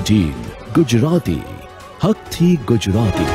13 ગુજરાતી હકથી Gujarati.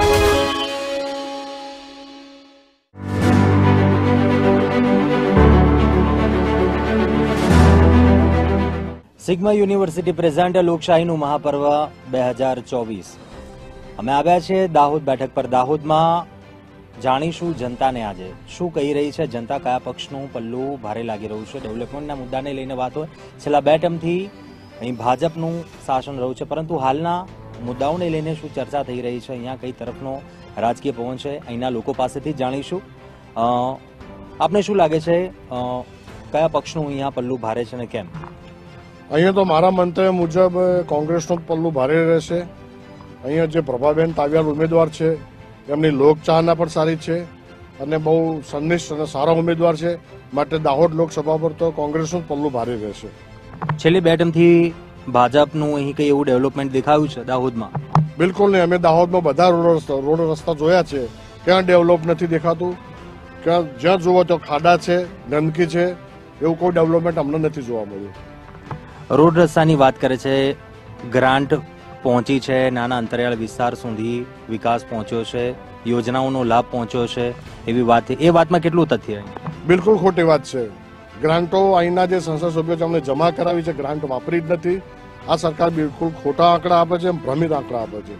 Sigma university present લોકશાહીનું મહાપર્વ 2024। અમે આવ્યા છે દાહોદ બેઠક પર। દાહોદમાં જાણીશું જનતાને આજે શું કહી રહી છે જનતા, કયા પક્ષનું પલ્લું ભારે લાગી રહ્યું છે। ડેવલપમેન્ટના મુદ્દાને લઈને વાત હોય, છેલ્લા 2 ટર્મથી અહીં ભાજપનું શાસન રહ્યું છે, પરંતુ હાલના મુદ્દાઓને લઈને શું ચર્ચા થઈ રહી છે, અહીંયા કઈ તરફનો રાજકીય પવન છે, અહીંના લોકો પાસેથી જાણીશું। આપને શું લાગે છે કયા પક્ષનું અહીંયા પલ્લું ભારે છે અને કેમ? અહીંયા તો મારા મંતવ્ય મુજબ કોંગ્રેસનું પલ્લું ભારે રહેશે। અહીંયા જે પ્રભાબેન તાવિયાડ ઉમેદવાર છે એમની લોકચાહના પણ સારી છે અને બહુ સંનિષ્ઠ અને સારા ઉમેદવાર છે, માટે દાહોદ લોકસભા પર તો કોંગ્રેસનું પલ્લું ભારે રહેશે। છેલ્લી 2 ટર્મથી ભાજપનું અહીં કઈ એવું ડેવલપમેન્ટ દેખાયું છે દાહોદમાં? બિલકુલ નહીં। અમે દાહોદમાં બધા રોડ રસ્તા જોયા છે, ક્યાં ડેવલપ નથી દેખાતું, ક્યાં જ્યાં જુઓ તો ખાડા છે, ગંદકી છે, એવું કોઈ ડેવલપમેન્ટ અમને નથી જોવા મળ્યું। રોડ રસ્તાની વાત કરે છે, ગ્રાન્ટ પહોંચી છે, નાના અંતરિયાળ વિસ્તાર સુધી વિકાસ પહોંચ્યો છે, યોજનાઓનો લાભ પહોંચ્યો છે, એવી વાત છે। એ વાતમાં કેટલું તથ્ય? બિલકુલ ખોટી વાત છે। ગ્રાન્ટો અહીંના જે સંસદ સભ્યો છે અમને જમા કરાવી છે, ગ્રાન્ટ વાપરી જ નથી। આ સરકાર બિલકુલ ખોટા આંકડા આપે છે, ભ્રમિત આંકડા આપે છે।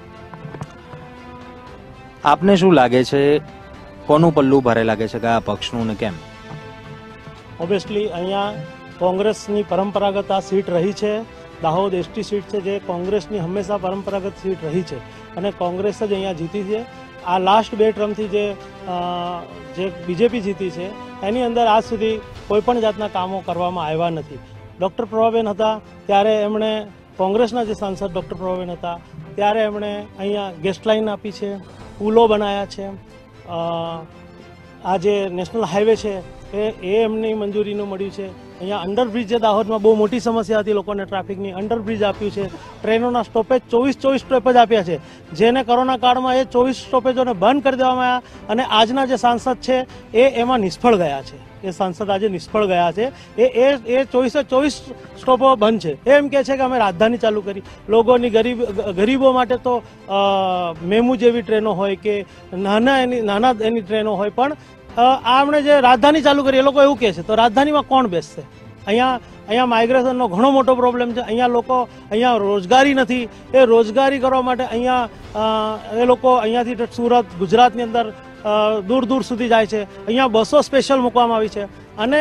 આપને શું લાગે છે કોનું પલ્લું ભારે લાગે છે, કયા પક્ષનું ને કેમ? ઓબ્વિયસલી અહીંયા કોંગ્રેસની પરંપરાગત આ સીટ રહી છે। દાહોદ એસટી સીટ છે જે કોંગ્રેસની હંમેશા પરંપરાગત સીટ રહી છે અને કોંગ્રેસ જ અહીંયા જીતી છે। આ લાસ્ટ 2 ટર્મથી જે બીજેપી જીતી છે એની અંદર આજ સુધી કોઈ પણ જાતના કામો કરવામાં આવ્યા નથી। ડૉક્ટર પ્રભાબેન હતા ત્યારે એમણે, કોંગ્રેસના જે સાંસદ ડૉક્ટર પ્રભાબેન હતા ત્યારે એમણે અહીંયા ગેસ્ટ લાઇન આપી છે, પુલો બનાવ્યા છે, આ જે નેશનલ હાઈવે છે એ એમની મંજૂરીનું મળ્યું છે। અહીંયા અંડરબ્રિજ જે દાહોદમાં બહુ મોટી સમસ્યા હતી લોકોને ટ્રાફિકની, અંડરબ્રિજ આપ્યું છે। ટ્રેનોના સ્ટોપેજ 24 સ્ટોપેજ આપ્યા છે, જેને કોરોના કાળમાં એ 24 સ્ટોપેજોને બંધ કરી દેવામાં આવ્યા અને આજના જે સાંસદ છે એ એમાં નિષ્ફળ ગયા છે। એ સાંસદ આજે નિષ્ફળ ગયા છે। એ 24 સ્ટોપો બંધ છે। એમ કહે છે કે અમે રાજધાની ચાલુ કરી। લોકોની ગરીબો માટે તો મેમુ જેવી ટ્રેનો હોય કે નાના એની ટ્રેનો હોય, પણ આપણે જે રાજધાની ચાલુ કરી એ લોકો એવું કહે છે, તો રાજધાનીમાં કોણ બેસશે? અહીંયા માઇગ્રેશનનો ઘણો મોટો પ્રોબ્લેમ છે। અહીંયા રોજગારી નથી। એ રોજગારી કરવા માટે અહીંયા એ લોકો અહીંયાથી સુરત, ગુજરાતની અંદર દૂર દૂર સુધી જાય છે। અહીંયા બસો સ્પેશિયલ મૂકવામાં આવી છે અને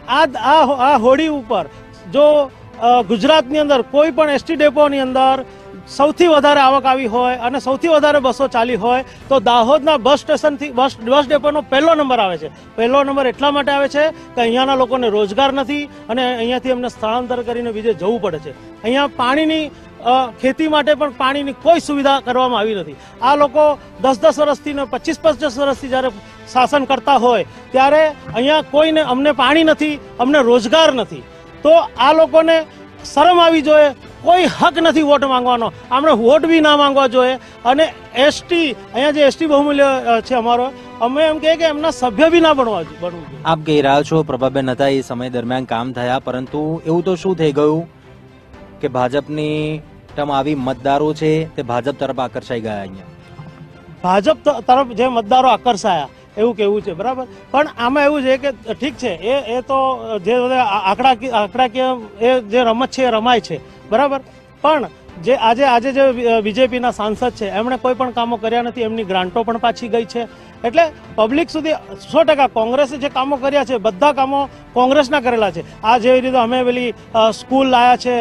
આ હોડી ઉપર જો ગુજરાતની અંદર કોઈ પણ એસટી ડેપોની અંદર સૌથી વધારે આવક આવી હોય અને સૌથી વધારે બસો ચાલી હોય તો દાહોદના બસ સ્ટેશનથી બસ ડેપોનો 1લો નંબર આવે છે। 1લો નંબર એટલા માટે આવે છે કે અહીંયાના લોકોને રોજગાર નથી અને અહીંયાથી એમને સ્થળાંતર કરીને બીજે જવું પડે છે। અહીંયા પાણીની ખેતી માટે પણ પાણીની કોઈ સુવિધા કરવામાં આવી નથી। આ લોકો 10 વર્ષથી ને 25 વર્ષથી જ્યારે શાસન કરતા હોય ત્યારે અહીંયા કોઈને, અમને પાણી નથી, અમને રોજગાર નથી, તો આ લોકોને શરમ આવી જોઈએ। કોઈ હક નથી વોટ માંગવાનો, આપણે વોટ બી ના માંગવા જોઈએ। અને એસટી, અહીંયા જે એસટી બહુમૂલ્ય છે અમારો, અમે એમ કહીએ કે એમના સભ્ય બી ના બનવું જોઈએ। આપ કહી રહ્યા છો પ્રભાબેન હતા એ સમય દરમિયાન કામ થયા, પરંતુ એવું તો શું થઈ ગયું કે ભાજપની ટર્મ આવી, મતદારો છે તે ભાજપ તરફ આકર્ષાઈ ગયા। અહીંયા ભાજપ તરફ જે મતદારો આકર્ષાયા એવું કેવું છે, બરાબર, પણ આમાં એવું છે કે ઠીક છે, એ તો જે આંકડાકીય એ જે રમત છે એ રમાય છે, બરાબર, પણ જે આજે જે બીજેપીના સાંસદ છે એમણે કોઈ પણ કામો કર્યા નથી, એમની ગ્રાન્ટો પણ પાછી ગઈ છે। એટલે પબ્લિક સુધી 100% કોંગ્રેસે જે કામો કર્યા છે બધા કામો કોંગ્રેસના કરેલા છે। આ જેવી રીતે અમે પેલી સ્કૂલ લાયા છે,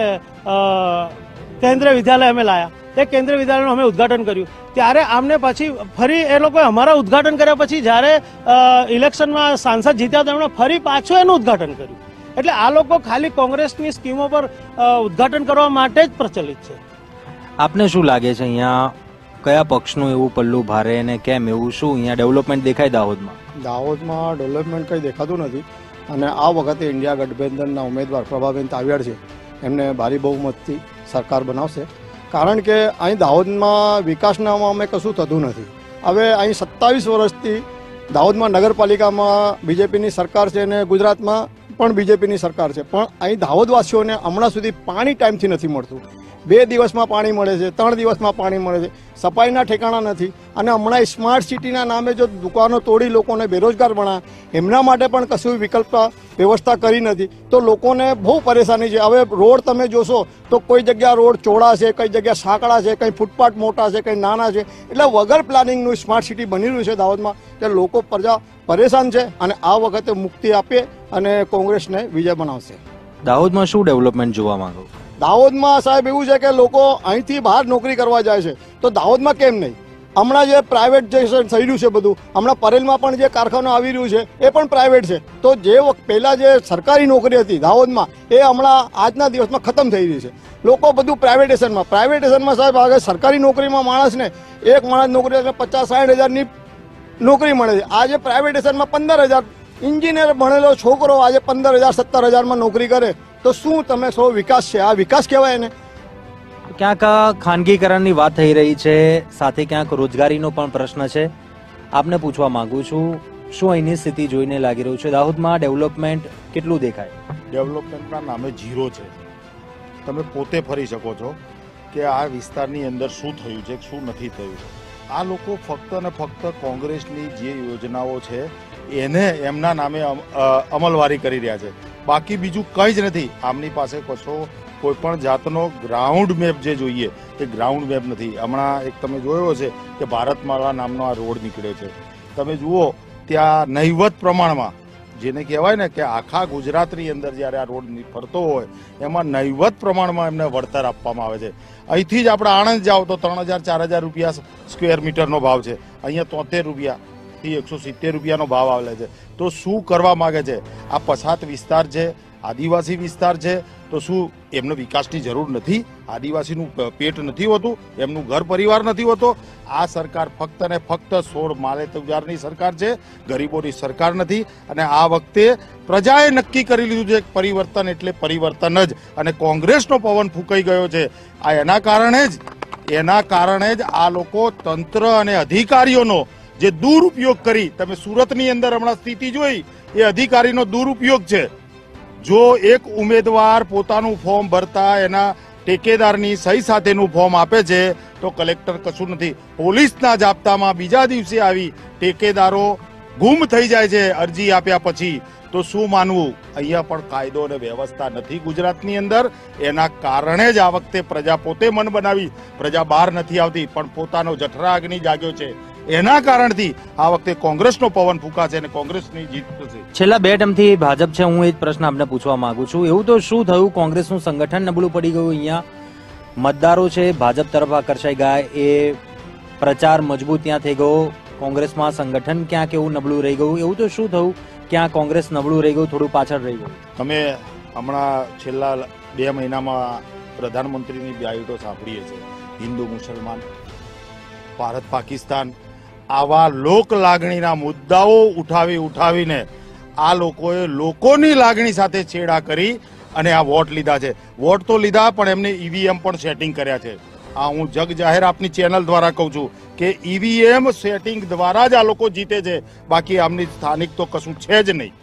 કેન્દ્રીય વિદ્યાલય અમે લાયા, એ કેન્દ્રીય વિદ્યાલયનું અમે ઉદ્ઘાટન કર્યું, ત્યારે આમને પછી ફરી એ લોકોએ અમારા ઉદ્ઘાટન કર્યા પછી જ્યારે ઇલેક્શનમાં સાંસદ જીત્યા તેમણે ફરી પાછું એનું ઉદ્ઘાટન કર્યું। એટલે આ લોકો ખાલી કોંગ્રેસની સ્કીમો પર ઉદ્ઘાટન કરવા માટે જ પ્રચલિત છે। આપને શું લાગે છે અહીંયા કયા પક્ષનું એવું પલ્લું ભારે અને કેમ? એવું શું અહીંયા ડેવલપમેન્ટ દેખાય દાહોદમાં? દાહોદમાં ડેવલપમેન્ટ કંઈ દેખાતું નથી અને આ વખતે ઇન્ડિયા ગઠબંધનના ઉમેદવાર પ્રભાબેન તાવિયાડ છે, એમને ભારે બહુમતથી સરકાર બનાવશે। કારણ કે અહીં દાહોદમાં વિકાસનામાં અમે કશું થતું નથી। હવે અહીં 27 વર્ષથી દાહોદમાં નગરપાલિકામાં બીજેપીની સરકાર છે અને ગુજરાતમાં પણ બીજેપીની સરકાર છે, પણ અહીં દાહોદવાસીઓને હમણાં સુધી પાણી ટાઈમથી નથી મળતું। 2 દિવસમાં પાણી મળે છે, 3 દિવસમાં પાણી મળે છે, સફાઈના ઠેકાણા નથી. અને હમણાં સ્માર્ટ સિટીના નામે જો દુકાનો તોડી લોકોને બેરોજગાર બનાવ્યા, એમના માટે પણ કશું વિકલ્પ વ્યવસ્થા કરી નથી. તો લોકોને બહુ પરેશાની છે. હવે રોડ તમે જોશો તો કોઈ જગ્યા રોડ ચોડા છે, કઈ જગ્યા સાંકડા છે, કઈ ફૂટપાથ મોટા છે, કઈ નાના છે. એટલે વગર પ્લાનિંગનું સ્માર્ટ સિટી બની રહ્યું છે દાહોદમાં. કે લોકો પ્રજા પરેશાન છે અને આ વખતે મુક્તિ આપે અને કોંગ્રેસને વિજય બનાવશે. દાહોદમાં શું ડેવલપમેન્ટ જોવા માંગો? દાહોદમાં સાહેબ એવું છે કે લોકો અહીંથી બહાર નોકરી કરવા જાય છે, તો દાહોદમાં કેમ નહીં? હમણાં જે પ્રાઇવેટાઇઝેશન થઈ રહ્યું છે બધું, હમણાં પરેલમાં પણ જે કારખાનું આવી રહ્યું છે એ પણ પ્રાઇવેટ છે. તો જે પહેલા જે સરકારી નોકરી હતી દાહોદમાં એ હમણાં આજના દિવસમાં ખતમ થઈ રહી છે. લોકો બધું પ્રાઇવેટેશનમાં સાહેબ આગળ સરકારી નોકરીમાં માણસને એક માણસ નોકરી 50-60 હજારની નોકરી મળે છે. આજે પ્રાઇવેટેશનમાં 15,000 એન્જિનિયર ભણેલો છોકરો આજે 15,000-17,000માં નોકરી કરે, તો શું તમે સૌ વિકાસ છે? આ વિકાસ કહેવાય એને? ક્યાંક ખાનગીકરણની વાત થઈ રહી છે, સાથે ક્યાંક રોજગારીનો પણ પ્રશ્ન છે. આપને પૂછવા માંગુ છું, શું અહીંની સ્થિતિ જોઈને લાગી રહ્યું છે દાહોદમાં ડેવલપમેન્ટ કેટલું દેખાય? ડેવલપમેન્ટના નામે ઝીરો છે. તમે પોતે ફરી શકો છો કે આ વિસ્તારની અંદર શું થયું છે, શું નથી થયું. આ લોકો ફક્ત ને ફક્ત કોંગ્રેસની જે યોજનાઓ છે એને એમના નામે અમલવારી કરી રહ્યા છે. બાકી બીજું કંઈ જ નથી. આમની પાસે કશો કોઈ પણ જાતનો ગ્રાઉન્ડ મેપ જે જોઈએ એ ગ્રાઉન્ડ મેપ નથી. હમણાં એક તમે જોયો છે કે ભારતમાળા નામનો આ રોડ નીકળ્યો છે. તમે જુઓ ત્યાં નહિવત પ્રમાણમાં, જેને કહેવાય ને કે આખા ગુજરાતની અંદર જ્યારે આ રોડ ફરતો હોય એમાં નહિવત પ્રમાણમાં એમને વળતર આપવામાં આવે છે. અહીંથી જ આપણે આણંદ જાઓ તો 3,000-4,000 રૂપિયા સ્ક્વેર મીટરનો ભાવ છે, અહીંયા 73 રૂપિયાથી 170 રૂપિયાનો ભાવ આવે છે. તો શું કરવા માંગે છે? આ પછાત વિસ્તાર છે, આદિવાસી વિસ્તાર છે, તો શું એમને વિકાસની જરૂર નથી? આદિવાસીનું પેટ નથી હોતું? એમનું ઘર પરિવાર નથી હોતો? આ સરકાર ફક્ત ને ફક્ત 16 માલેતુજારની સરકાર છે, ગરીબોની સરકાર નથી. અને આ વખતે પ્રજાએ નક્કી કરી લીધું છે પરિવર્તન એટલે પરિવર્તન જ, અને કોંગ્રેસનો પવન ફૂંકાઈ ગયો છે. આ એના કારણે જ આ લોકો તંત્ર અને અધિકારીઓનો જે દુરુપયોગ કરી, તમે સુરતની અંદર હમણાં સ્થિતિ જોઈ, એ અધિકારીનો દુરુપયોગ છે. જો એક ઉમેદવાર પોતાનું ફોર્મ ભરતા એના ટેકેદારની સહી સાથેનું ફોર્મ આપે છે તો કલેક્ટર કશું નથી. પોલીસના જાપ્તામાં બીજા દિવસે આવી ટેકેદારો ગુમ થઈ જાય છે અરજી આપ્યા પછી. તો શું માનવું? અહીંયા પણ કાયદો અને વ્યવસ્થા નથી ગુજરાતની અંદર. એના કારણે જ આ વખતે પ્રજા પોતે મન બનાવી, પ્રજા બહાર નથી આવતી, પણ પોતાનો જઠરા અગ્નિ જાગ્યો છે. એના કારણથી આ વખતે કોંગ્રેસનો પવન ફૂંકાશે અને કોંગ્રેસની જીત થશે. છેલ્લા 2 ટર્મથી ભાજપ છે, હું એ જ પ્રશ્ન આપને પૂછવા માંગુ છું. એવું તો શું થયું? કોંગ્રેસનું સંગઠન નબળું પડી ગયું? અહીંયા મતદારો છે ભાજપ તરફ આકર્ષાઈ ગયા, એ પ્રચાર મજબૂત ત્યાં થઈ ગયો, કોંગ્રેસમાં સંગઠન ક્યાંક એવું નબળું રહી ગયું? એવું તો શું થયું? ક્યાં કોંગ્રેસ નબળું રહી ગયું, થોડું પાછળ રહી ગયું? તમે હમણાં છેલ્લા 2 મહિનામાં પ્રધાનમંત્રીની બાઇટો સાંભળીએ છે. હિન્દુ મુસલમાન, ભારત પાકિસ્તાન, આવા લોક લાગણીના મુદ્દાઓ ઉઠાવીને આ લોકોએ લોકોની લાગણી સાથે છેડા કરી અને આ વોટ લીધા છે. વોટ તો લીધા, પણ એમને ઈવીએમ પણ સેટિંગ કર્યા છે. આ હું જગ જાહેર આપની ચેનલ દ્વારા કહું છું કે ઈવીએમ સેટિંગ દ્વારા જ આ લોકો જીતે છે, બાકી આમની સ્થાનિક તો કશું છે જ નહીં.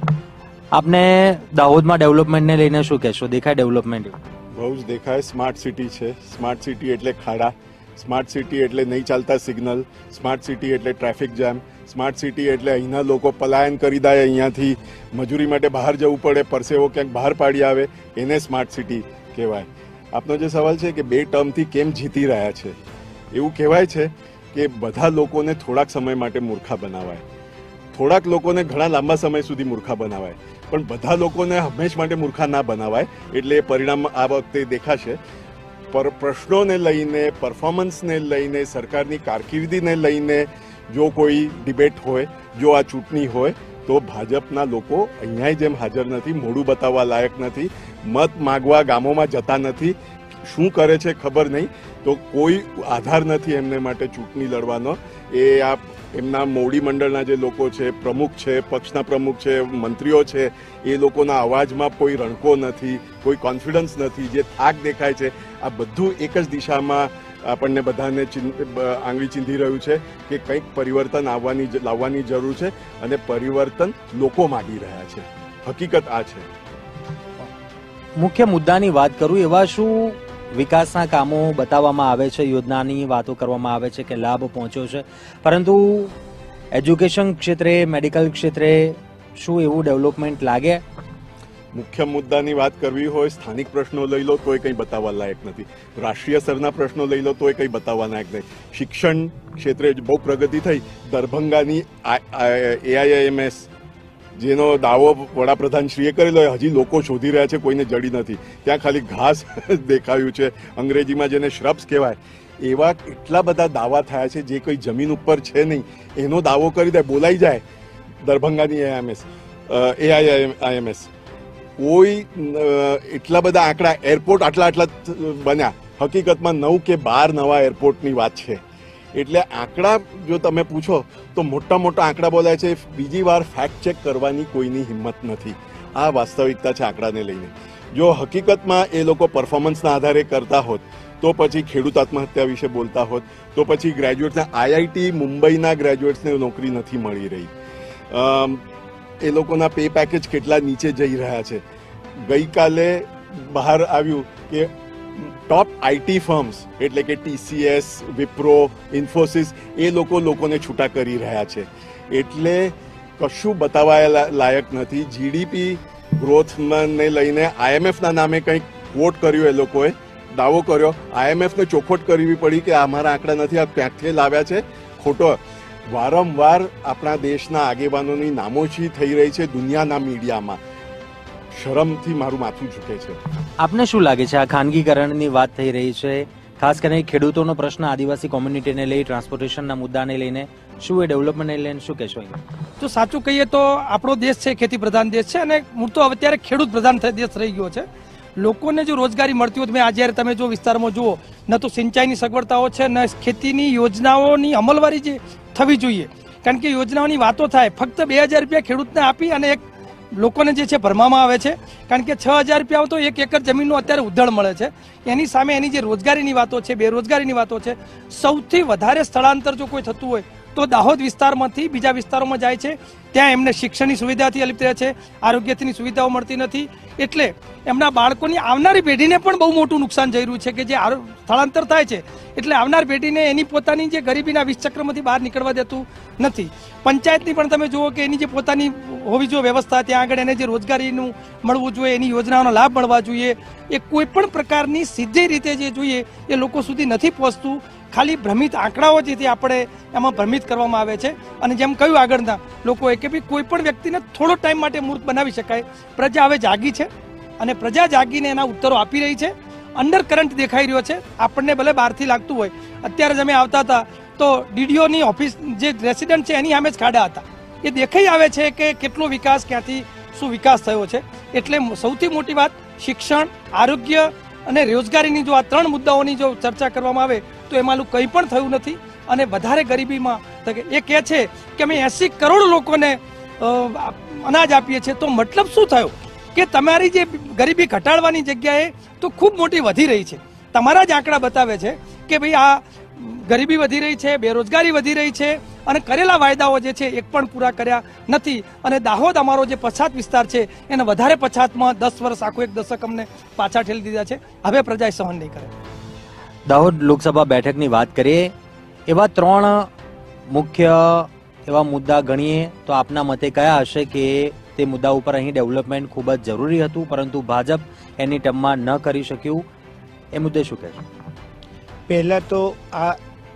આપને દાહોદમાં ડેવલપમેન્ટને લઈને શું કહેશો? દેખાય ડેવલપમેન્ટ? બહુ જ દેખાય. સ્માર્ટ સિટી છે. સ્માર્ટ સિટી એટલે ખાડા, સ્માર્ટ સિટી એટલે નહીં ચાલતા સિગ્નલ, સ્માર્ટ સિટી એટલે ટ્રાફિક જામ, સ્માર્ટ સિટી એટલે અહીંના લોકો પલાયન કરી દે, અહીંયાથી મજૂરી માટે બહાર જવું પડે, પરસેવો ક્યાંક બહાર પાડી આવે, એને સ્માર્ટ સિટી કહેવાય. આપનો જે સવાલ છે કે 2 ટર્મથી કેમ જીતી રહ્યા છે, એવું કહેવાય છે કે બધા લોકોને થોડાક સમય માટે મૂર્ખા બનાવાય, થોડાક લોકોને ઘણા લાંબા સમય સુધી મૂર્ખા બનાવાય, પણ બધા લોકોને હંમેશ માટે મૂર્ખા ના બનાવાય. એટલે એ પરિણામ આ વખતે દેખાશે. પર પ્રશ્નોને લઈને, પરફોર્મન્સને લઈને, સરકારની કારકિર્દીને લઈને જો કોઈ ડિબેટ હોય, જો આ ચૂંટણી હોય, તો ભાજપના લોકો અહીંયા જેમ હાજર નથી, મોઢું બતાવવા લાયક નથી, મત માગવા ગામોમાં જતા નથી. શું કરે છે ખબર નહીં, તો કોઈ આધાર નથી એમને માટે ચૂંટણી લડવાનો. એ આ એમના મોવડી મંડળના જે લોકો છે, પ્રમુખ છે, પક્ષના પ્રમુખ છે, મંત્રીઓ છે, એ લોકોના અવાજમાં કોઈ રણકો નથી, કોઈ કોન્ફિડન્સ નથી. જે થાક દેખાય છે આ બધું એક જ દિશામાં આપણને બધાને આંગળી ચીંધી રહ્યું છે કે કંઈક પરિવર્તન લાવવાની જરૂર છે, અને પરિવર્તન લોકો માગી રહ્યા છે. હકીકત આ છે. મુખ્ય મુદ્દાની વાત કરું, એવા શું વિકાસના કામો બતાવવામાં આવે છે, યોજનાની વાતો કરવામાં આવે છે કે લાભ પહોંચ્યો છે, પરંતુ એજ્યુકેશન ક્ષેત્રે, મેડિકલ ક્ષેત્રે શું એવું ડેવલપમેન્ટ લાગે? મુખ્ય મુદ્દાની વાત કરવી હોય, સ્થાનિક પ્રશ્નો લઈ લો તોય કંઈ બતાવવા લાયક નથી. રાષ્ટ્રીય સ્તરના પ્રશ્નો લઈ લો તોય કંઈ બતાવવા લાયક નહીં. શિક્ષણ ક્ષેત્રે બહુ પ્રગતિ થઈ. દરભંગાની AIIMS જેનો દાવો વડાપ્રધાનશ્રીએ કરેલો હજી લોકો શોધી રહ્યા છે, કોઈને જડી નથી. ત્યાં ખાલી ઘાસ દેખાયું છે, અંગ્રેજીમાં જેને શ્રબ્સ કહેવાય. એવા એટલા બધા દાવા થયા છે જે કોઈ જમીન ઉપર છે નહીં એનો દાવો કરી દે, બોલાઈ જાય. દરભંગાની AIIMS કોઈ એટલા બધા આંકડા, એરપોર્ટ આટલા બન્યા, હકીકતમાં 9 કે 12 નવા એરપોર્ટની વાત છે. એટલે આંકડા જો તમે પૂછો તો મોટા મોટા આંકડા બોલાય છે, બીજી વાર ફેક્ટ ચેક કરવાની કોઈની હિંમત નથી. આ વાસ્તવિકતા છે આંકડાને લઈને. જો હકીકતમાં એ લોકો પરફોર્મન્સના આધારે કરતા હોત તો પછી ખેડૂત આત્મહત્યા વિશે બોલતા હોત, તો પછી ગ્રેજ્યુએટ્સના IIT મુંબઈના ગ્રેજ્યુએટ્સને નોકરી નથી મળી રહી. એ લોકોના પે પેકેજ કેટલા નીચે જઈ રહ્યા છે. ગઈકાલે બહાર આવ્યું કે ટોપ IT ફર્મ્સ એટલે કે TCS, વિપ્રો, ઇન્ફોસિસ એ લોકોને છૂટા કરી રહ્યા છે. એટલે કશું બતાવવા લાયક નથી. GDP ગ્રોથને લઈને IMFના નામે કંઈક વોટ કર્યો, એ લોકોએ દાવો કર્યો. IMFને ચોખવટ કરવી પડી કે અમારા આંકડા નથી, આ ક્યાંકથી લાવ્યા છે, ખોટો. વારંવાર આપણા દેશના આગેવાનોની નામોશી થઈ રહી છે દુનિયાના મીડિયામાં. શરમથી મારું માથું ઝૂકે છે. આપને શું લાગે છે, આ ખાનગીકરણની વાત થઈ રહી છે, ખાસ કરીને ખેડૂતોનો પ્રશ્ન, આદિવાસી કોમ્યુનિટીને લઈ, ટ્રાન્સપોર્ટેશનના મુદ્દાને લઈને, શું એ ડેવલપમેન્ટને લઈને શું કહેશો? તો સાચું કહીએ તો આપણો દેશ છે ખેતી પ્રધાન દેશ છે, અને હું તો અત્યારે ખેડૂત પ્રધાન દેશ રહી ગયો છે. લોકોને જો રોજગારી મળતી હોય, મેં આજે તમે જો વિસ્તારમાં જુઓ, ન તો સિંચાઈની સગવડતાઓ છે, ન ખેતીની યોજનાઓની અમલવારી જે થવી જોઈએ. કારણ કે યોજનાઓની વાતો થાય, ફક્ત 2000 રૂપિયા ખેડૂતને આપી અને એક લોકોને જે છે ભરવામાં આવે છે. કારણ કે 6000 રૂપિયા તો 1 એકર જમીનનો અત્યારે ઉધળ મળે છે. એની સામે એની જે રોજગારીની વાતો છે, બેરોજગારીની વાતો છે, સૌથી વધારે સ્થળાંતર જો કોઈ થતું હોય તો દાહોદ વિસ્તારમાંથી બીજા વિસ્તારોમાં જાય છે. ત્યાં એમને શિક્ષણની સુવિધાથી અલિપ્ત રહે છે, આરોગ્યની સુવિધાઓ મળતી નથી. એટલે એમના બાળકોની આવનારી પેઢીને પણ બહુ મોટું નુકસાન જઈ રહ્યું છે કે જે સ્થળાંતર થાય છે એટલે આવનાર પેઢીને એની પોતાની જે ગરીબીના વિષચક્રમાંથી બહાર નીકળવા દેતું નથી. પંચાયતની પણ તમે જુઓ કે એની જે પોતાની હોવી જોઈએ વ્યવસ્થા, ત્યાં આગળ એને જે રોજગારીનું મળવું જોઈએ, એની યોજનાઓનો લાભ મળવા જોઈએ, એ કોઈ પણ પ્રકારની સીધી રીતે જે જોઈએ એ લોકો સુધી નથી પહોંચતું. ખાલી ભ્રમિત આંકડાઓ જેથી આપણે એમાં ભ્રમિત કરવામાં આવે છે. અને જેમ કહ્યું આગળના લોકોએ કે ભાઈ કોઈ પણ વ્યક્તિને થોડો ટાઈમ માટે મૂર્ખ બનાવી શકાય. પ્રજા હવે જાગી છે અને પ્રજા જાગીને એના ઉત્તરો આપી રહી છે. અંડર કરંટ દેખાઈ રહ્યો છે. આપણને ભલે બહારથી લાગતું હોય, અત્યારે જ અમે આવતા હતા તો DDOની ઓફિસ જે રેસિડન્ટ છે એની સામે જ ખાડા હતા. એ દેખાઈ આવે છે કે કેટલો વિકાસ, ક્યાંથી શું વિકાસ થયો છે. એટલે સૌથી મોટી વાત શિક્ષણ, આરોગ્ય અને રોજગારીની જો આ 3 મુદ્દાઓની જો ચર્ચા કરવામાં આવે તો એમાં કંઈ પણ થયું નથી. અને વધારે ગરીબીમાં એ કહે છે કે અમે 80 કરોડ લોકોને અનાજ આપીએ છીએ, તો મતલબ શું થયો કે તમારી જે ગરીબી ઘટાડવાની જગ્યાએ તો ખૂબ મોટી વધી રહી છે. તમારા જ આંકડા બતાવે છે કે ભાઈ આ ગરીબી વધી રહી છે, બેરોજગારી વધી રહી છે, અને કરેલા વાયદાઓ જે છે એક પણ પૂરા કર્યા નથી. અને દાહોદ અમારો જે પછાત વિસ્તાર છે એને વધારે પછાતમાં 10 વર્ષ, આખું 1 દશક અમને પાછા ઠેલી દીધા છે. હવે પ્રજા સહન નહીં કરે. દાહોદ લોકસભા બેઠકની વાત કરીએ, એવા 3 મુખ્ય એવા મુદ્દા ગણીએ તો આપના મતે કયા હશે કે તે મુદ્દા ઉપર અહીં ડેવલપમેન્ટ ખૂબ જ જરૂરી હતું પરંતુ ભાજપ એની ટર્મમાં ન કરી શક્યું? એ મુદ્દે શું કહેશો? પહેલાં તો આ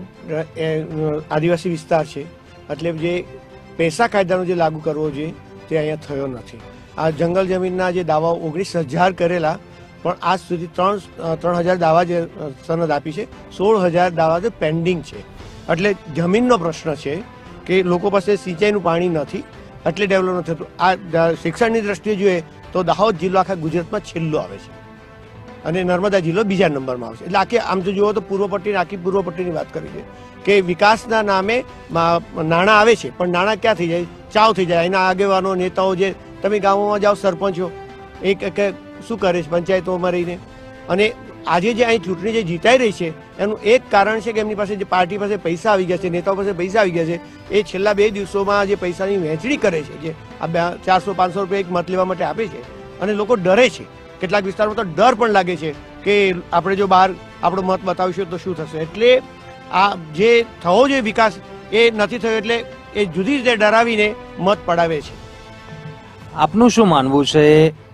આદિવાસી વિસ્તાર છે, એટલે જે પૈસા કાયદાનો જે લાગુ કરવો જોઈએ તે અહીંયા થયો નથી. આ જંગલ જમીનના જે દાવાઓ 19,000 કરેલા, પણ આજ સુધી 3,000 દાવા જે સનદ આપી છે, 16,000 દાવા જે પેન્ડિંગ છે. એટલે જમીનનો પ્રશ્ન છે કે લોકો પાસે સિંચાઈનું પાણી નથી, એટલે ડેવલપ નથી થતું. આ શિક્ષણની દ્રષ્ટિએ જોઈએ તો દાહોદ જિલ્લો આખા ગુજરાતમાં છેલ્લો આવે છે અને નર્મદા જિલ્લો બીજા નંબરમાં આવશે. એટલે આખી આમ તો જુઓ તો પૂર્વ પટ્ટી, આખી પૂર્વ પટ્ટીની વાત કરી છે કે વિકાસના નામે નાણાં આવે છે, પણ નાણાં ક્યાં થઈ જાય? ચાવ થઈ જાય. એના આગેવાનો, નેતાઓ, જે તમે ગામોમાં જાઓ, સરપંચો એક શું કરે છે પંચાયતોમાં રહીને. અને આજે જે અહીં ચૂંટણી જે જીતાઈ રહી છે એનું એક કારણ છે કે એમની પાસે જે પાર્ટી પાસે પૈસા આવી ગયા છે, નેતાઓ પાસે પૈસા આવી ગયા છે, એ છેલ્લા 2 દિવસોમાં જે પૈસાની વહેંચણી કરે છે, જે આ 400-500 રૂપિયા એક મત લેવા માટે આપે છે, અને લોકો ડરે છે. કેટલાક વિસ્તારમાં તો ડર પણ લાગે છે કે આપણે જો બહાર આપણો મત બતાવીશું તો શું થશે. એટલે આ જે થવો જોઈએ વિકાસ એ નથી થયો, એટલે એ જુદી રીતે ડરાવીને મત પડાવે છે. આપનું શું માનવું છે?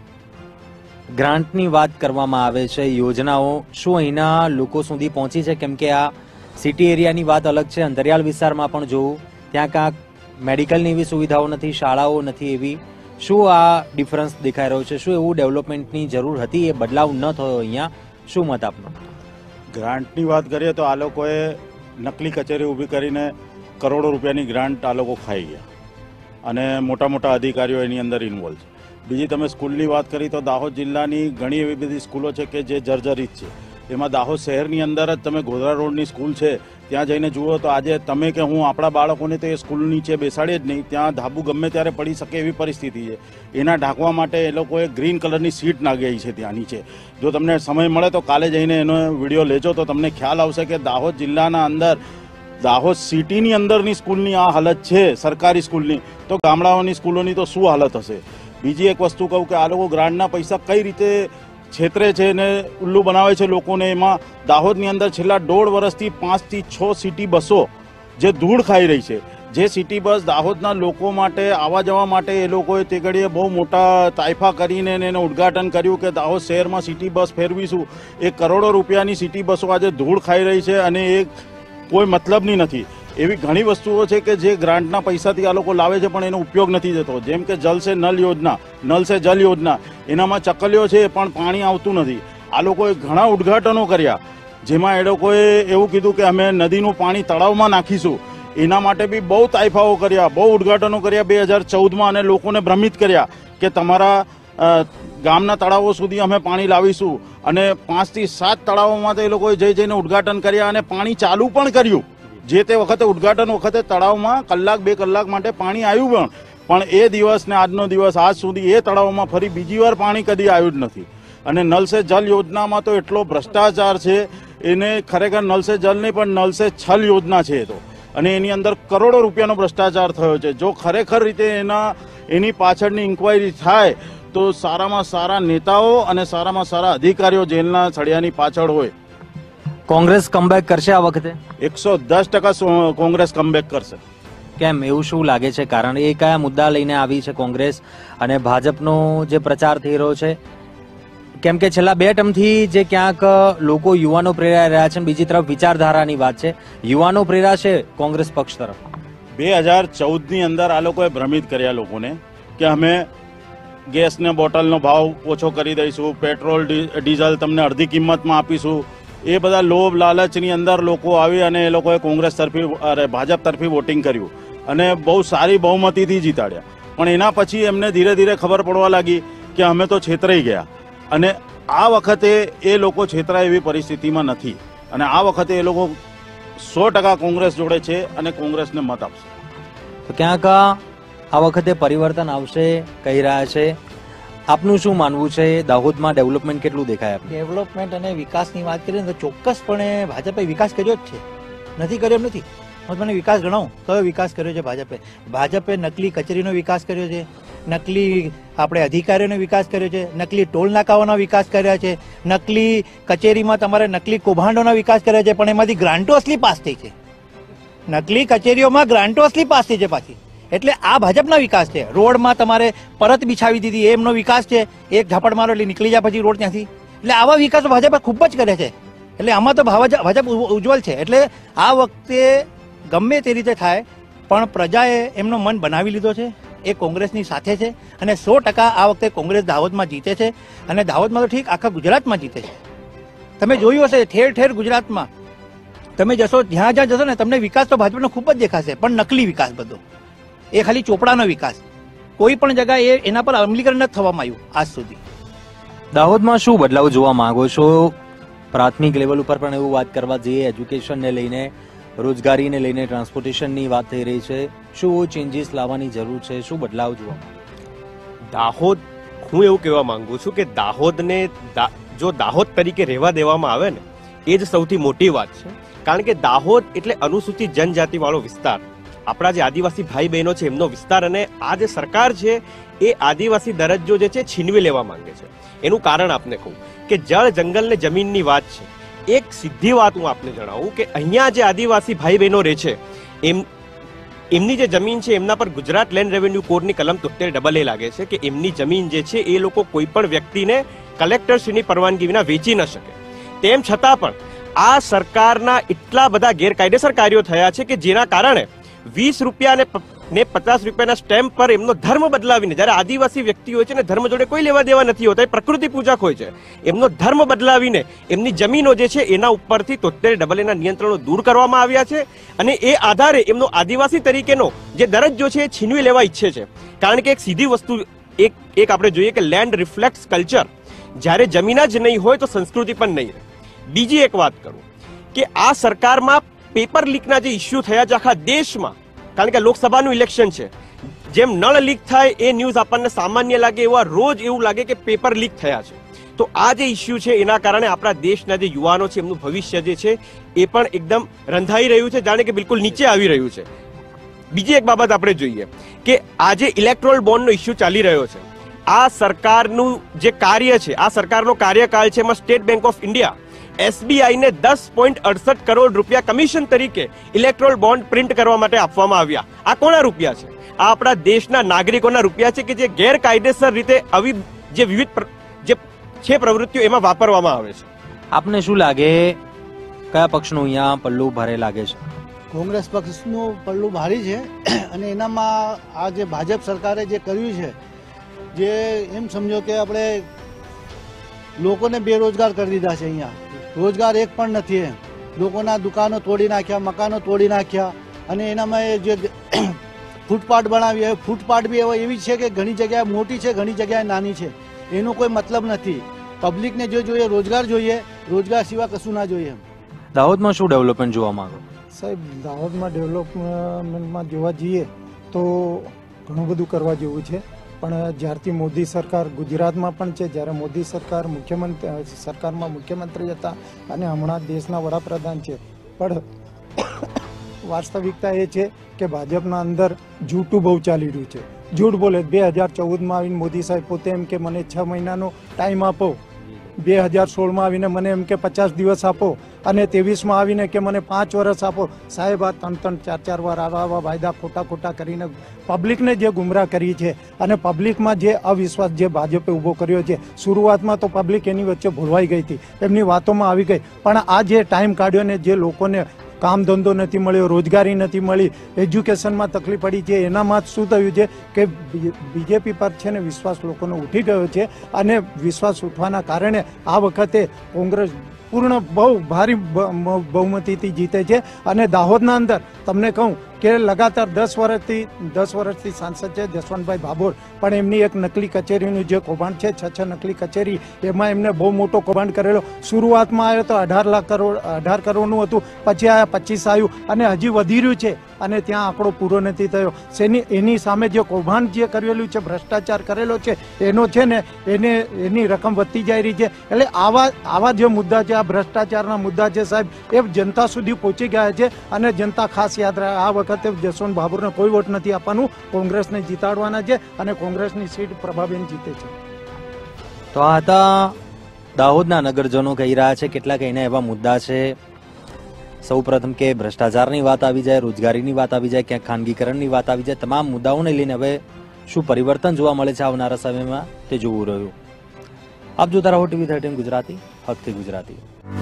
ગ્રાન્ટની વાત કરવામાં આવે છે, યોજનાઓ શું અહીંના લોકો સુધી પહોંચી છે? કેમ કે આ સિટી એરિયાની વાત અલગ છે, અંતરિયાળ વિસ્તારમાં પણ જોવું ત્યાં ક્યાંક મેડિકલની એવી સુવિધાઓ નથી, શાળાઓ નથી એવી. શું આ ડિફરન્સ દેખાઈ રહ્યો છે? શું એવું ડેવલપમેન્ટની જરૂર હતી? એ બદલાવ ન થયો અહીંયા? શું મત આપનો? ગ્રાન્ટની વાત કરીએ તો આ લોકોએ નકલી કચેરી ઊભી કરીને કરોડો રૂપિયાની ગ્રાન્ટ આ લોકો ખાઈ ગયા અને મોટા મોટા અધિકારીઓ એની અંદર ઇન્વોલ્વ છે. બીજી તમે સ્કૂલની વાત કરી તો દાહોદ જિલ્લાની ઘણી એવી બધી સ્કૂલો છે કે જે જર્જરિત છે. એમાં દાહોદ શહેરની અંદર જ તમે ગોધરા રોડની સ્કૂલ છે ત્યાં જઈને જુઓ તો આજે તમે કે હું આપણા બાળકોને તો એ સ્કૂલ નીચે બેસાડીએ જ નહીં, ત્યાં ધાબુ ગમે ત્યારે પડી શકે એવી પરિસ્થિતિ છે. એના ઢાંકવા માટે એ લોકોએ ગ્રીન કલરની સીટ નાખી છે ત્યાં નીચે. જો તમને સમય મળે તો કાલે જઈને એનો વિડીયો લેજો તો તમને ખ્યાલ આવશે કે દાહોદ જિલ્લાના અંદર દાહોદ સિટીની અંદરની સ્કૂલની આ હાલત છે સરકારી સ્કૂલની, તો ગામડાઓની સ્કૂલોની તો શું હાલત હશે. બીજી એક વસ્તુ કહું કે આ લોકો ગ્રાન્ટના પૈસા કઈ રીતે છેતરે છે ને ઉલ્લુ બનાવે છે લોકોને. એમાં દાહોદની અંદર છેલ્લા 1.5 વર્ષથી 5 થી 6 સિટી બસો જે ધૂળ ખાઈ રહી છે. જે સિટી બસ દાહોદના લોકો માટે આવવા જવા માટે એ લોકોએ તે ઘડીએ બહુ મોટા તાઇફા કરીને એનું ઉદ્ઘાટન કર્યું કે દાહોદ શહેરમાં સિટી બસ ફેરવીશું. એ કરોડો રૂપિયાની સિટી બસો આજે ધૂળ ખાઈ રહી છે અને એ કોઈ મતલબની નથી. એવી ઘણી વસ્તુઓ છે કે જે ગ્રાન્ટના પૈસાથી આ લોકો લાવે છે પણ એનો ઉપયોગ નથી થતો. જેમ કે જલ સે નલ યોજના, નલ સે જલ યોજના, એનામાં ચકલીઓ છે પણ પાણી આવતું નથી. આ લોકોએ ઘણા ઉદ્ઘાટનો કર્યા જેમાં એ લોકોએ એવું કીધું કે અમે નદીનું પાણી તળાવમાં નાખીશું. એના માટે બી બહુ તાઇફાઓ કર્યા, બહુ ઉદ્ઘાટનો કર્યા 2014માં અને લોકોને ભ્રમિત કર્યા કે તમારા ગામના તળાવો સુધી અમે પાણી લાવીશું. અને 5 થી 7 તળાવોમાં તો એ લોકોએ જઈને ઉદ્ઘાટન કર્યા અને પાણી ચાલુ પણ કર્યું. જે તે વખતે ઉદ્ઘાટન વખતે તળાવમાં 1-2 કલાક માટે પાણી આવ્યું પણ એ દિવસ ને આજનો દિવસ આજ સુધી એ તળાવમાં ફરી બીજી વાર પાણી કદી આવ્યું જ નથી. અને નલ સે જલ યોજનામાં તો એટલો ભ્રષ્ટાચાર છે, એને ખરેખર નલ સે જલ નહીં પણ નલ સે છલ યોજના છે તો. અને એની અંદર કરોડો રૂપિયાનો ભ્રષ્ટાચાર થયો છે. જો ખરેખર રીતે એની પાછળની ઇન્કવાયરી થાય તો સારામાં સારા નેતાઓ અને સારામાં સારા અધિકારીઓ જેલના સળિયાની પાછળ હોય. કોંગ્રેસ કમબેક કરશે આ વખતે? 110% કોંગ્રેસ કમબેક કરશે. કેમ, એવું શું લાગે છે કારણ? એ કયા મુદ્દા લઈને આવી છે કોંગ્રેસ અને ભાજપનો જે પ્રચાર થઈ રહ્યો છે? કેમ કે છેલ્લા 2 ટર્મથી જે ક્યાંક લોકો યુવાનો પ્રેરાઈ રહ્યા છે, બીજી તરફ વિચારધારાની વાત છે, યુવાનો પ્રેરાશે કોંગ્રેસ પક્ષ તરફ. 2014ની અંદર આ લોકોએ ભ્રમિત કર્યા લોકોને કે અમે ગેસને બોટલનો ભાવ ઓછો કરી દઈશું, પેટ્રોલ ડીઝલ તમને અડધી કિંમતમાં આપીશું. એ બધા લોભ લાલચની અંદર લોકો આવી અને એ લોકોએ કોંગ્રેસ તરફી ભાજપ તરફી વોટિંગ કર્યું અને બહુ સારી બહુમતીથી જીતાડ્યા. પણ એના પછી એમને ધીરે ધીરે ખબર પડવા લાગી કે અમે તો છેતરાઈ ગયા. અને આ વખતે એ લોકો છેતરાય એવી પરિસ્થિતિમાં નથી અને આ વખતે એ લોકો 100% કોંગ્રેસ જોડે છે અને કોંગ્રેસને મત આપશે. તો ક્યાંક આ વખતે પરિવર્તન આવશે કહી રહ્યા છે. આપનું શું માનવું છે? દાહોદમાં ડેવલપમેન્ટ કેટલું દેખાય? ડેવલપમેન્ટ અને વિકાસની વાત કરીએ તો ચોક્કસપણે ભાજપે વિકાસ કર્યો જ છે, નથી કર્યો એમ નથી. મને વિકાસ ગણાવું કયો વિકાસ કર્યો છે ભાજપે? ભાજપે નકલી કચેરીનો વિકાસ કર્યો છે, નકલી આપણે અધિકારીઓનો વિકાસ કર્યો છે, નકલી ટોલ નાકાઓનો વિકાસ કર્યા છે, નકલી કચેરીમાં તમારે નકલી કૌભાંડોનો વિકાસ કર્યો છે પણ એમાંથી ગ્રાન્ટો અસલી પાસ થઈ છે. નકલી કચેરીઓમાં ગ્રાન્ટો અસલી પાસ થઈ છે પાછી. એટલે આ ભાજપના વિકાસ છે. રોડમાં તમારે પરત બિછાવી દીધી એમનો વિકાસ છે. એક ઝાપડ મારો એટલે નીકળી જાય પછી રોડ ત્યાંથી. એટલે આવા વિકાસ ભાજપે ખૂબ જ કરે છે. એટલે આમાં તો ભાજપ ઉજ્જવલ છે. એટલે આ વખતે ગમે તે રીતે થાય પણ પ્રજાએ એમનો મન બનાવી લીધો છે. એ કોંગ્રેસની સાથે છે અને 100% આ વખતે કોંગ્રેસ દાહોદમાં જીતે છે. અને દાહોદમાં તો ઠીક આખા ગુજરાતમાં જીતે છે. તમે જોયું હશે ઠેર ઠેર ગુજરાતમાં તમે જશો, જ્યાં જ્યાં જશો ને તમને વિકાસ તો ભાજપનો ખૂબ જ દેખાશે પણ નકલી વિકાસ બધો. એ ખાલી ચોપડાનો વિકાસ. કોઈ પણ જગ્યાએ એના પર અમલીકરણ નથી થવામાં આવ્યું આજ સુધી. દાહોદમાં શું બદલાવ જોવા માંગો છો? પ્રાથમિક લેવલ ઉપર પણ એવું વાત કરવા જઈએ, એજ્યુકેશનને લઈને, રોજગારીને લઈને, ટ્રાન્સપોર્ટેશનની વાત થઈ રહી છે. શું ચેન્જીસ લાવવાની જરૂર છે? શું બદલાવ જોવા? દાહોદ, હું એવું કહેવા માંગુ છું કે દાહોદને જો દાહોદ તરીકે રહેવા દેવામાં આવે ને એ જ સૌથી મોટી વાત છે. કારણ કે દાહોદ એટલે અનુસૂચિત જનજાતિ વાળો વિસ્તાર, આપણા જે આદિવાસી ભાઈ બહેનો છે એમનો વિસ્તાર, અને આ જે સરકાર છે એ આદિવાસી દરજ્જો જે છે છીનવી લેવા માંગે છે. એનું કારણ આપને કહું કે જળ જંગલ ને જમીનની વાત છે. એક સીધી વાત હું આપને જણાવું કે અહીંયા જે આદિવાસી ભાઈ બહેનો રહે છે એમની જે જમીન છે એમના પર ગુજરાત લેન્ડ રેવન્યુ કોડની કલમ 73AA લાગે છે કે એમની જમીન જે છે એ લોકો કોઈ પણ વ્યક્તિને કલેક્ટરશ્રીની પરવાનગી વિના વેચી ન શકે. તેમ છતાં પણ આ સરકારના એટલા બધા ગેરકાયદેસર કાર્યો થયા છે કે જેના કારણે 20 રૂપિયા ને 50 રૂપિયાના સ્ટેમ્પ પર એમનો ધર્મ બદલાવીને, જ્યારે આદિવાસી વ્યક્તિ હોય છે ને ધર્મ જોડે કોઈ લેવા દેવા નથી હોતા, એ પ્રકૃતિ પૂજક હોય છે, એમનો ધર્મ બદલાવીને એમની જમીનો જે છે એના ઉપરથી 73AA ના નિયંત્રણો દૂર કરવામાં આવ્યા છે અને એ આધારે એમનો આદિવાસી તરીકેનો જે દરજ્જો છે એ છીનવી લેવા ઈચ્છે છે. કારણ કે એક સીધી વસ્તુ એક આપણે જોઈએ કે લેન્ડ રિફ્લેક્ટ્સ કલ્ચર. જ્યારે જમીન જ નહીં હોય તો સંસ્કૃતિ પણ નહીં રહે. બીજી એક વાત કરું કે આ સરકારમાં પેપર લીકના જે ઇસ્યુ થયા છે આખા દેશમાં, કારણ કે લોકસભાનું ઇલેક્શન છે, જેમ નળ લીક થાય એ ન્યૂઝ આપણને સામાન્ય લાગે એવા રોજ એવું લાગે કે પેપર લીક થયા છે. તો આ જે ઇસ્યુ છે એના કારણે આપણા દેશના જે યુવાનો છે એમનું ભવિષ્ય જે છે એ પણ એકદમ રંધાઈ રહ્યું છે, જાણે કે બિલકુલ નીચે આવી રહ્યું છે. બીજી એક બાબત આપણે જોઈએ કે આજે ઇલેક્ટ્રોલ બોન્ડનો ઇસ્યુ ચાલી રહ્યો છે. આ સરકારનું જે કાર્ય છે, આ સરકારનો કાર્યકાળ છે, એમાં state bank of India SBI ને 10.68 કરોડ રૂપિયા કમિશન તરીકે ઇલેક્ટ્રોલ બોન્ડ પ્રિન્ટ કરવા માટે આપવામાં આવ્યા. આ કોના રૂપિયા છે? આ આપણા દેશના નાગરિકોના રૂપિયા છે કે જે ગેરકાયદેસર રીતે આવી જે વિવિધ જે છે પ્રવૃત્તિઓ એમાં વાપરવામાં આવે છે. આપને શું લાગે કયા પક્ષનું અહીંયા પલ્લું ભારે લાગે છે? કોંગ્રેસ પક્ષનું પલ્લું ભારી છે અને એનામાં આ જે ભાજપ સરકારે જે કર્યું છે, જે એમ સમજો કે આપણે લોકોને બેરોજગાર કરી દીધા છે. અહીંયા રોજગાર એક પણ નથી. લોકોના દુકાનો તોડી નાખ્યા, મકાનો તોડી નાખ્યા અને એનામાં એ જે ફૂટપાથ બનાવી, ફૂટપાથ બી એવી છે કે ઘણી જગ્યાએ મોટી છે, ઘણી જગ્યાએ નાની છે. એનો કોઈ મતલબ નથી. પબ્લિકને જે જોઈએ રોજગાર જોઈએ, રોજગાર સિવાય કશું ના જોઈએ. દાહોદમાં શું ડેવલપમેન્ટ જોવા માંગો? સાહેબ, દાહોદમાં ડેવલપમેન્ટમાં જોવા જઈએ તો ઘણું બધું કરવા જેવું છે, પણ જ્યારથી મોદી સરકાર ગુજરાતમાં પણ છે, જ્યારે મોદી સરકાર સરકારમાં મુખ્યમંત્રી હતા અને હમણાં દેશના વડાપ્રધાન છે, પણ વાસ્તવિકતા એ છે કે ભાજપના અંદર જૂઠું બહુ ચાલી રહ્યું છે. જૂઠ બોલે. 2014માં આવીને મોદી સાહેબ પોતે એમ કે મને 6 મહિનાનો ટાઈમ આપો, 2016માં આવીને મને એમ કે 50 દિવસ આપો અને 23માં આવીને કે મને 5 વર્ષ આપો. સાહેબ, આ 3-4 વાર આવા વાયદા ખોટા કરીને પબ્લિકને જે ગુમરાહ કરી છે અને પબ્લિકમાં જે અવિશ્વાસ જે ભાજપે ઊભો કર્યો છે, શરૂઆતમાં તો પબ્લિક એની વચ્ચે ભૂલવાઈ ગઈ હતી, એમની વાતોમાં આવી ગઈ, પણ આ જે ટાઈમ કાઢ્યો ને જે લોકોને કામ ધંધો નથી મળ્યો, રોજગારી નથી મળી, એજ્યુકેશનમાં તકલીફ પડી છે, એનામાં શું થયું છે કે બીજેપી પર છે ને વિશ્વાસ લોકોનો ઉઠી ગયો છે અને વિશ્વાસ ઉઠવાના કારણે આ વખતે કોંગ્રેસ પૂર્ણ બહુ ભારી બહુમતીથી જીતે છે. અને દાહોદના અંદર તમને કહું કે લગાતાર 10 વર્ષથી સાંસદ છે જસવંતભાઈ ભાભોર, પણ એમની એક નકલી કચેરીનું જે કૌભાંડ છે, 6 નકલી કચેરી, એમાં એમને બહુ મોટો કૌભાંડ કરેલો. શરૂઆતમાં આવ્યો તો 18 કરોડનું હતું, પછી આ 25 આવ્યું અને હજી વધી રહ્યું છે અને ત્યાં આંકડો પૂરો નથી થયો. એની સામે જે કૌભાંડ જે કરેલું છે, ભ્રષ્ટાચાર કરેલો છે, એનો છે ને એની રકમ વધતી જઈ રહી છે. એટલે આવા જે મુદ્દા છે, આ ભ્રષ્ટાચારના મુદ્દા છે સાહેબ, એ જનતા સુધી પહોંચી ગયા છે અને જનતા ખાસ યાદ રાખે, આ વખતે જસવંત ભાભોરને કોઈ વોટ નથી આપવાનું, કોંગ્રેસને જીતાડવાના છે અને કોંગ્રેસની સીટ પ્રભાબેન જીતે છે. તો આ હતા દાહોદના નગરજનો કહી રહ્યા છે. કેટલાક એના એવા મુદ્દા છે, સૌ પ્રથમ કે ભ્રષ્ટાચારની વાત આવી જાય, રોજગારીની વાત આવી જાય, ક્યાંક ખાનગીકરણની વાત આવી જાય, તમામ મુદ્દાઓને લઈને હવે શું પરિવર્તન જોવા મળે છે આવનારા સમયમાં તે જોવું રહ્યું. આપ જોતા રહો TV13 ગુજરાતી, હકથી ગુજરાતી.